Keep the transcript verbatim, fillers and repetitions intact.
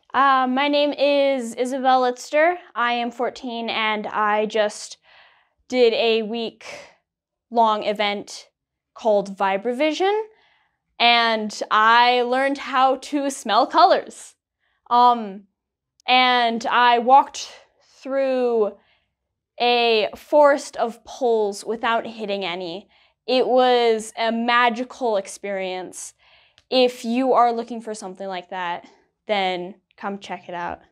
Uh, my name is Isabel Litster. I am fourteen and I just did a week-long event called Vibravision, and I learned how to smell colors. Um, and I walked through a forest of poles without hitting any. It was a magical experience. If you are looking for something like that, then come check it out.